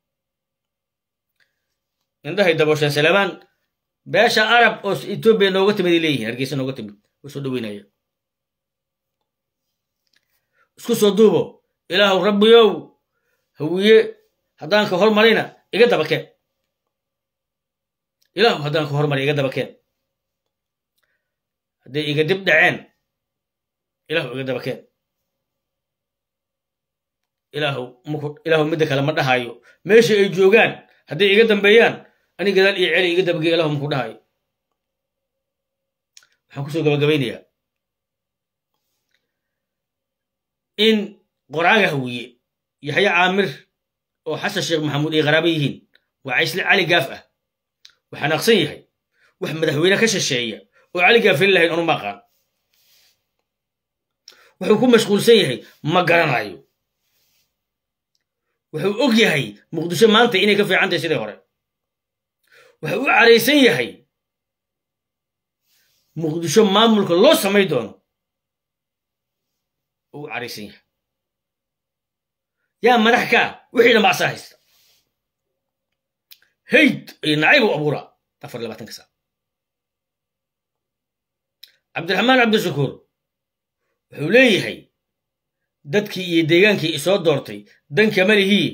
Speaker 1: indhahay daboosheen saleebaan beesha arab oo etoobiya nooga timid ay leeyihiin hargeysa nooga timid way soo dhaweynaya isku soo duubo ilaahu rabbiyow hawiye haddaan ka hormarina iga dabakeen ilaahu haddaan ka hormari iga dabakeen hadday iga dib dhaceen ilaahu iga dabakeen ilaahu midda kale ma dhahayo meesha ay joogaan hadday iga dambeeyaan ani gadaal iyo celi iga dabagey ilaahu maku dhahayo waxaan kusoo gabagabaynayaa in qoraaga hawiye yaxya caamir oo xasan sheekh maxamuud ay qaraabo yihiin waa caysle cali gaaf ah waxaa naqsan yahay wax madaxweyne ka shisheeya oo cali gaaf heli lahayn anuma aqaan wuxuu ku mashquulsan yahay ma garanayo wuxuu og yahay muqdisho maanta inay ka fiican tahay sidii hore wuxuu u caraysan yahay muqdisho maamulka loo samay doono u caraysan yahay yaa madax kaa wixii dhan bacsaa haysta hayd iyo nacayb u abuuraa 24 saac cabdiraxmaan cabdishakuur wuxuu leeyahay dadkii iyo deegaankii isoo doortay danka malihii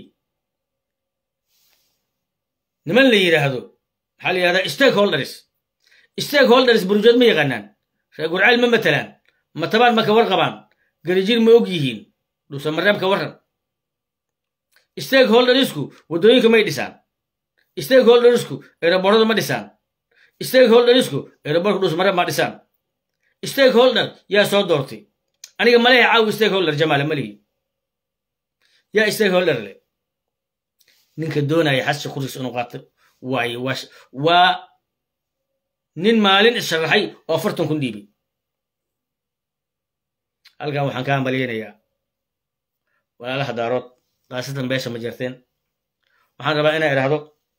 Speaker 1: niman la yidhaahdo maxaa la yidhahdaa stakeholders burujeed ma yaqaanaan reer gurcaal ma matalaan matabaan ma ka warqabaan garijir ma og yihiin dhuusamareeb ka warran stakeholdersku waddooyinka may dhisaan stakeholdersku eeraboorada ma dhisaan stakeholdersku eeraboorka dhuusamareeb ma dhisaan stakeholder yaa soo doortay aniga maleha caawi stakeholder jamaale malihi yaa stakeholder le ninka doonaya xasha kursiis inuu qaato waaye waa nin maalin isharaxay oo 40 kun dhiibay halkan waxaan ka hambalyaynayaa walaalaha daarood qaasatan beesha ma jirteen waxaan rabaa inaan idhaahdo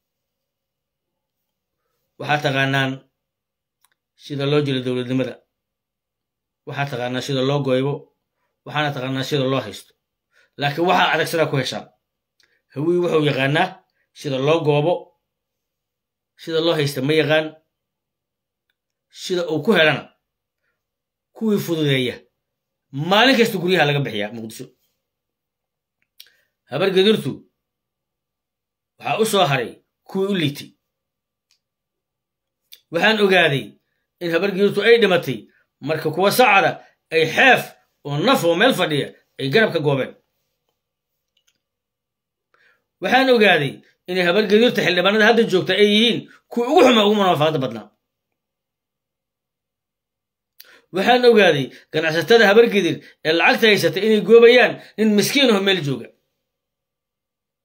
Speaker 1: waxaa taqaanaan sida loo jiro dowladnimada waxaa taqaanaa sida loo gooybo waxaana taqaanaa sida loo haysto laakiin waxaa adag sidaa ku heshaan hawiyi wuxuu yaqaanaa sida loo goobo sida loo haysta ma yaqaan sida uu ku helana kuwii fududeeya maalin kasta guryaha laga bixiyaa muqdisho habargedirtu waxaa u soo haray kuwii u liitay waxaan ogaaday in habargedirtu ay dhimatay marka kuwa sacada ay xeef oo naf oo meel fadhiya ay garab ka goobeen waxaan ogaaday inay habargedirta xildhibaanada hadda joogta ay yihiin kuwii ugu xuma ugu munaafaqada badnaa waxaan ogaaday ganacsatada habargedir ee lacagta haysata inay goobayaan nin miskiin aho meel jooga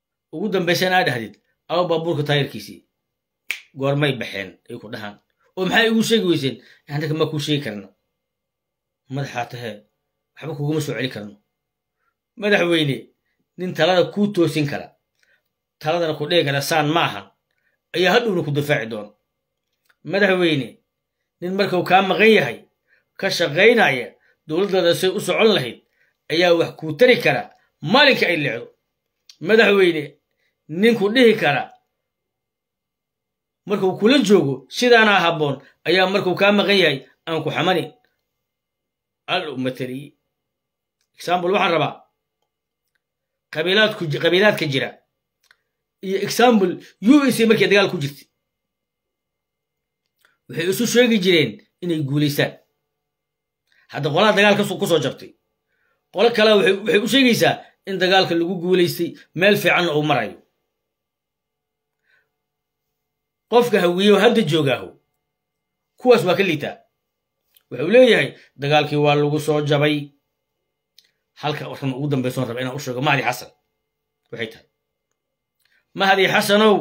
Speaker 1: ugu dambaysana aad dhahdid aw baabuurka taayirkiisii goormay baxeen ay ku dhahaan oo maxay igu sheegi weyseen annaka ma kuu sheegi karno madaxaa tahee waxba kuguma soo celi karno madaxweyne nin talada kuu toosin kara taladana ku dhigi kara saan ma ahan ayaa hadhowna ku difaaci doona madaxweyne nin markuu kaa maqan yahay ka shaqaynaya dowladdaada say u socon lahayd ayaa wax kuu tari kara maalinka ay leecdo madaxweyne ninku dhihi kara markuu kula joogo sidaana habboon ayaa markuu kaa maqan yahay aan ku xamanin al umatariye example waxaan rabaa qabiilaadka jira iyo example US markay dagaal ku jirtay waxay isu sheegi jireen inay guulaystaan hadda qolaha dagaalka ku soo jabtay qolo kale waxay u sheegaysaa in dagaalka lagu guulaystay meel fiicanna uu marayo qofka hawiyo hadda joogaahu kuwaas waa ka liitaa wuxuu leeyahay dagaalkii waa lagu soo jabay halka warkan ugu dambaysoon raba inaan u sheego mahdi xasan waxay tahay mahdi xasanow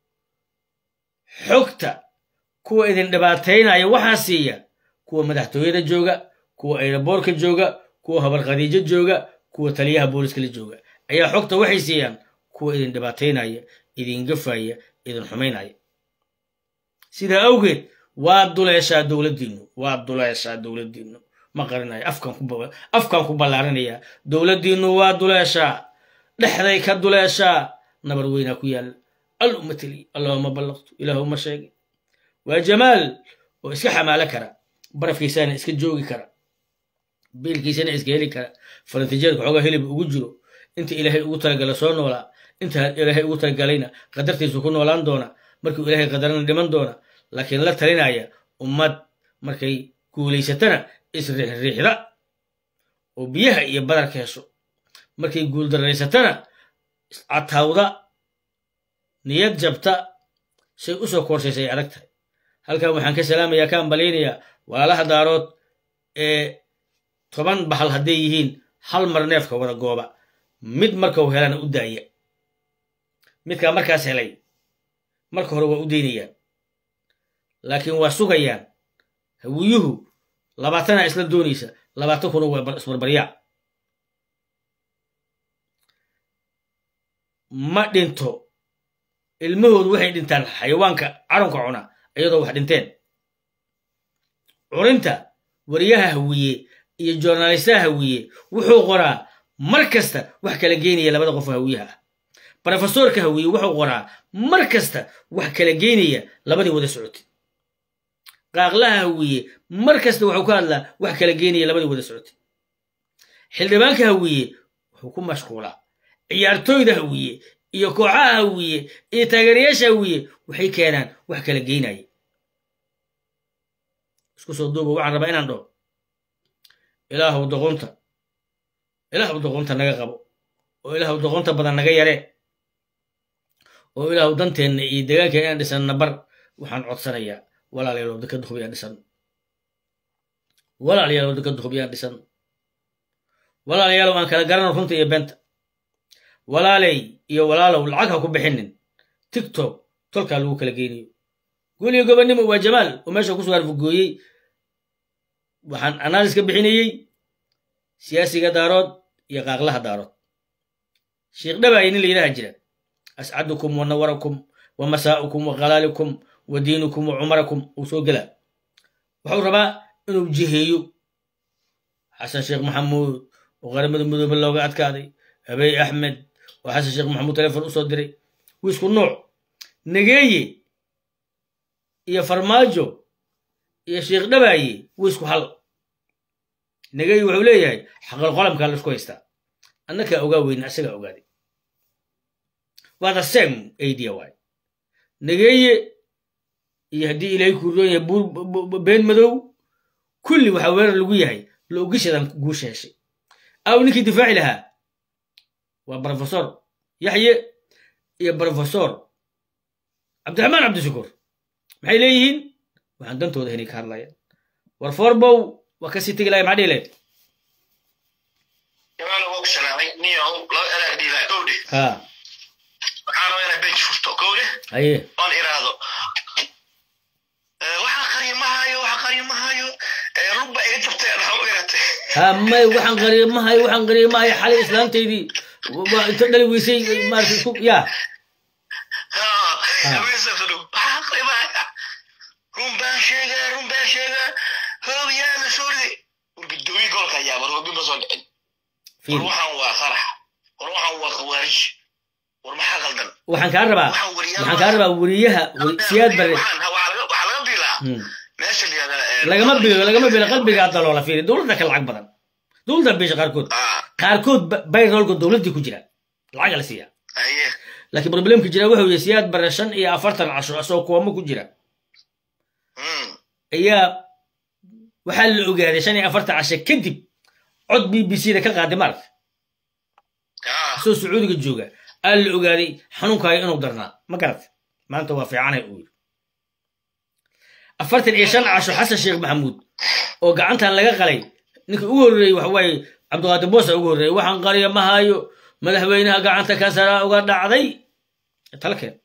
Speaker 1: xogta kuwa idin dhibaataynaya waxaa siiya kuwa madaxtooyada jooga kuwa ayraboorka jooga kuwa habar khadiijo jooga kuwa taliyaha booliska la jooga ayaa xogta waxay siiyaan kuwa idin dhibaataynaya idin gafaya idin xumaynaya sidaa awgeed waa duleeshaa dowladdiinnu ma qarinayo afkaan ku ballaarinaya dowladdiinnu waa duleeshaa dhexday ka duleeshaa nabar weynaa ku yaalla alluma teliy allahuma ballaqtu ilaahuma sheegay waa jamaal oo iska xamaalo kara barafkiisana iska joogi kara biilkiisana iska heli kara farantijeerka xoogaa hilib ugu jiro inta ilaahay ugu talagala soo noolaa inta ilaahay ugu talagalayna qadartiisu ku noolaan doona markuu ilaahay qadarana dhiman doona laakiin la talinaya ummad markay guulaysatana isriixriixda oo biyaha iyo badarka hesho markay guuldarraysatana iscatawda niyad jabta say u soo koorsaysay adag tahay halkan waxaan ka salaamayaa ka ambalaynayaa walaalaha daarood ee 10 bahal hadday yihiin hal mar neefka wada gooba mid markau helana u daaya midkaa markaas helay marka hore waa u daynayaan laakiin waa sugayaan hawiyuhu 20 isla doonaysa 20 kuna waa isbarbaryaa ma dhinto ilmahoodu waxay dhintaan xayawaanka caranka cuna iyadoo wax dhinteen curinta wariyaha hawiye iyo joornaalistaha hawiye wuxuu qoraa mar kasta wax kala geynaya labada qof hawiyaha ah brofesorka hawiye wuxuu qoraa mar kasta wax kala geynaya labadii wada socotay qaaqlaha hawiye mar kasta wuxuu ka hadlaa wax kala geynaya labadii wada socotay xildhibaanka hawiye wuxuu ku mashquulaa ciyaartooyda hawiye iyo kooxaha hawiye iyo taageerayaasha hawiye waxay keenaan wax kala geynaya isku soo duuba waxaan rabaa inaan dhaho ilaahu doqonta naga qabo oo ilaahu doqonta badan naga yare oo ilaahu danteenna iyo deegaanka inaan dhisanna bar waxaan codsanayaa walaalayaal dekada hub yaan dhisan walaalayaal dekada hub yaan dhisan walaalayaal aan kala garano runta iyo beenta walaalay iyo walaalow lacag ha ku bixinin tiktok tolkaa lagu kala geynayo guuliyo gobonnimo waa jamaal oo meesha ku soo harfugooyey waxaan analysis ka bixinayey siyaasiga daarood iyo qaaqlaha daarood sheekh dhabaay nin la yidhaha jira ascadukum wa nawarakum wa masaa'ukum wa qalaalikum wa diinukum wa cumarakum uu soo gelaa wuxuu rabaa inuu jiheeyo xasan sheekh maxamuud oo qaramada midoobe looga adkaaday abey axmed oo xasan sheekh maxamuud telefon u soo diray wiisku nooc nageeye iyo farmaajo iyo sheekh dhabaaye wiisku hal nageeye wuxuu leeyahay xaqal qolamkaa la isku haystaa annakaa ogaa weyna isagaa ogaaday waa the same idea waay nageeye iyo haddii ilaahay kuurdoon yahay been madow kulli waxaa weerar lagu yahay la ogishadan guusha heshay aw ninkii difaaci lahaa waa brofesor yaxye iyo brofesor cabdiraxmaan cabdishakuur maxay leeyihiin waxaan dantooda henay ka hadlayaan war forbow waa kasii tegi lahay maxaa dhihi lahayd
Speaker 2: jamaal waa ku salaamay niyow loo eraag dhiilaa gowdhe
Speaker 1: ha
Speaker 2: waxaan rabaa inaa bench furto gowdhe
Speaker 1: haye
Speaker 2: oon iraado waxaan qariimahayo rugba iga jabtay adhaa u iratay
Speaker 1: ha may waxaan qariimahayo xalay islaantaydii waa inta dhali weysay maarata isku yaa
Speaker 2: run baan sheegaa hoobiyaa la soo riday war gudoomiye gobolka ayaa war hoobi ma soo dhicin war waxaan waa qarax war waxaan waa khawaarij war maxaa qaldan
Speaker 1: waxaan kaa rabaa wariyaha siyaad bare
Speaker 2: waxaa laga bilaa meesha
Speaker 1: lagama bilo qalbigaa daloola fiiri dowladda ka lacag badan dowladda beesha qaarkood bayrolka dowladdii ku jira lacaga la siiya laakiin problemka jira wuxuu yahay siyaad bare 5 iyo 40 casho asoo kuwamo ku jira ayaa waxaa la ogaaday 5 iyo 40 casho kadib cod BBC da ka qaaday marka soo sacuudiga jooga aa la ogaaday xanuunkaaga inuu darnaa ma garat maanta waa fiicanay uu afartan iyo shan casho xasan sheekh maxamuud oo gacantan laga qalay ninkii ugu horreeyey waxa waaye cabdiqaadir boos ugu horreeyey waxaan qariya ma hayo madaxweynaha gacanta ka sara uga dhacday talkeen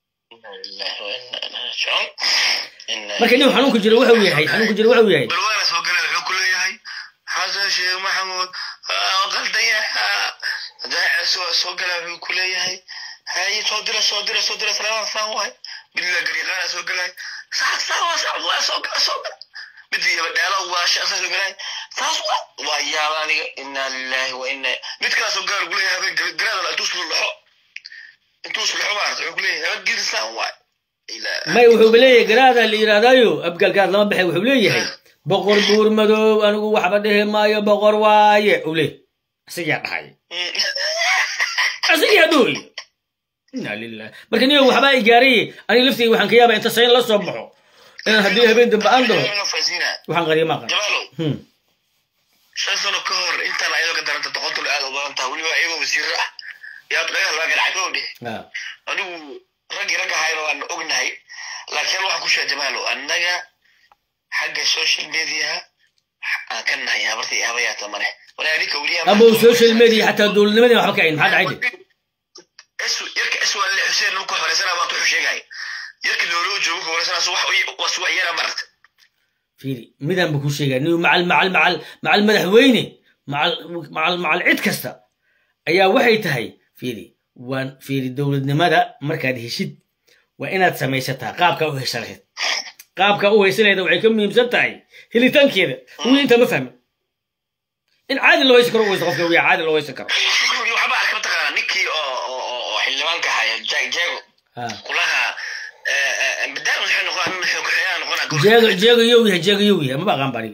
Speaker 1: marka nin xanuunku jira wuxuu yahay
Speaker 3: balwaana soo galay wuxuu ku leeyahay xasan sheekh maxamuud qaldaya soo galay wuxuu ku leeyahay hay soo dira salaam waay bilaa gariiqaana soo galay sax waa soo gala midii badala waa shakhsi soo galay saas waa yaab aniga inna lillahi wa inna mid kala soo gaar gulay habeen garaada intuu soo baarto wuxuu ku leeyahay gidsan waay
Speaker 1: may wuxuu leeyahay garaada la yiraahdayo abgalkaad lama baxay wuxuu leeyahay boqor buur madow anigu waxba dhahe maayo boqor waaye uu leeyahay asiga dhahay asiga dooy inna lillahi marka niyo waxba ay gaaray ani laftii waxaan ka yaabaa inta sayn la soo baxo inaan haddii habeen dambe aan dhaho waxaan qariyo ma qan
Speaker 3: shan sano ka hor intaan ayadoo ka daranta doqontu aad u badan tahay weliba iyagoo wasiir ah yaa dhagal laga dhacay anigu ragga hayro aan ognahay laakiin waxa ku sheegay jamaalo annaga xagga social media kan nahay habartii abayata mare wala adika waliya
Speaker 1: abo social media hatta dowladnimada waxba ka in maxaa dhacay
Speaker 3: yarka aswal xuseen ku horeysana baa tu sheegay yarka loo joogo horeysana wax yara marta
Speaker 1: fiiri midaan buu ku sheegay inuu macal madaxweyne macal cid kasta ayaa waxay tahay fiiri dowladnimada markaad heshid waa inaad samaysataa qaabka u heshanayd qaabka u heshanayd waxay ka muhiimsan tahay helitaankeeda wuu inta ma fahmin in caadi loo heysan karo u heysan qofka wiya caadi loo heysan karo
Speaker 3: waxba arka taqaana ninkii oo xildhibaanka haya jago kulaha بدال نحن نقول نحن كحيان نقول
Speaker 1: جيجو يوي ما بقى باري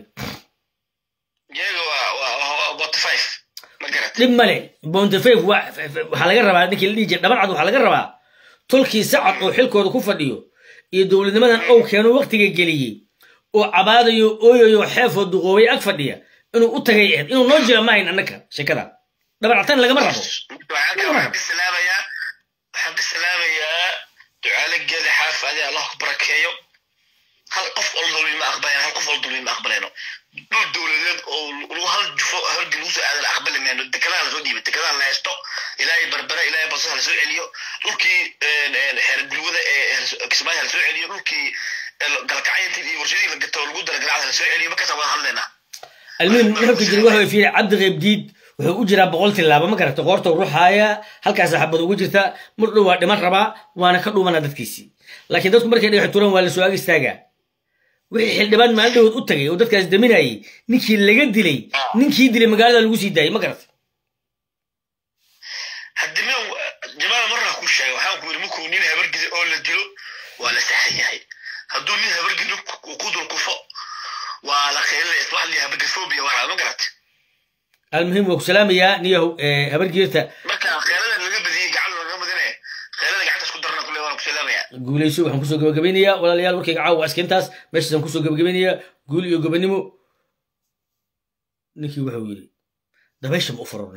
Speaker 3: جيجو بوت 5 ما قرأت
Speaker 1: لما لي بوت 5 وحلا جربا ديك اللي جد دبر عدو حلا جربا تلكي ساعة أو حلكو كفديو يدول لمن أو كانوا وقت جليي وعبادة يو حافظ دغوي أكفديا إنه أتجي إنه نرجع معين أنك شكرا دبر عتان لقى مرة
Speaker 3: بالسلامة يا حب السلامة يا تعالى جل حاف هذا الله بركيه هل قف أولو ما أقبلين هل قف أولو ما أقبلينه دول أو هل جفو هل جلوس على الأقبل منه الدكان الزودي بالدكان لا يستو إلى بربرة إلى بصها لسوء اليو لوكي حرب جلوده كسماه لسوء اليو لوكي قالك عين تدي ورشدي لقيت الجود رجع لسوء اليو ما كسب هلنا
Speaker 1: المهم نحن كجلوه في عبد غيب جديد wuxuu u jiraa boqoltii laaba ma garato qoorta ruuxaaya halkaas xabad ugu jirta muddo waa dhiman raba waana ka dhuumana dadkiisii laakiin dadku markay dhagax turan waa la soo ag istaagaa wixii xildhibaan maaldhood u tagay oo dadkaas daminayay ninkii laga dilay ninkii dilay magaalada lagu sii daayay ma garato
Speaker 3: haddii jamaal marra ku sheegay waxaan ku yiri markuu nin habargida oo la dilo waa la saxayahay hadduu nin habargida ku dul kufo waa la khayray iswax li habargafobia waxa ma garato
Speaker 1: المهم وسلام يا نيو هبرجيرتا
Speaker 3: marka khayradan laga badiyay gacan laga badinay khayradan gacanta isku darna kulay waan ku salaamaya
Speaker 1: guulayso waxaan ku soo gabagabeynaya walaalayaal warkayga caawa askintaas meeshaan ku soo gabagabeynaya guul iyo gobonimo ninkii wuxuu yiri dabaysha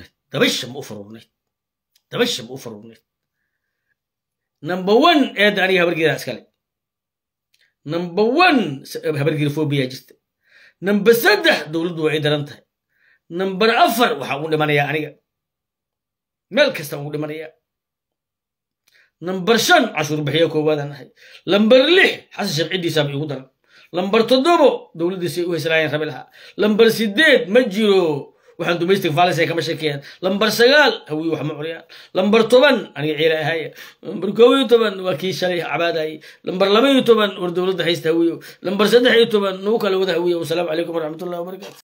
Speaker 1: ma u fururneed number 1 ee dani habargeeda iskale number 1 habargeeda phobia jirta number 3 dawladdu way darantahay number 4 waxa uu dhimanaya aniga meel kasta uu dhimanaya number 5 cashuur bixiyo koowadan ahay number 6 xasan sharcidiisa bay ugu daran number 7 dawladdiisa u heysanaayeen rabilaha number 8 ma jiro waxaan domestic violence kama sheekeen number 9 hawi wax ma qoriyaan number 10 aniga ciila ahay number 11 waa kii shalay cabaaday number 12 war dawladda haysta hawiyo number 13 nuu kala wada hawiyo wassalaamu calaykum waraxmatullaahi wabarakaatuh